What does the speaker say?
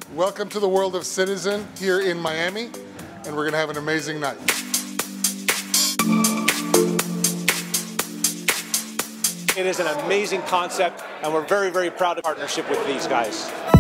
Welcome to the world of Citizen here in Miami, and we're gonna have an amazing night. It is an amazing concept, and we're very, very proud of partnership with these guys.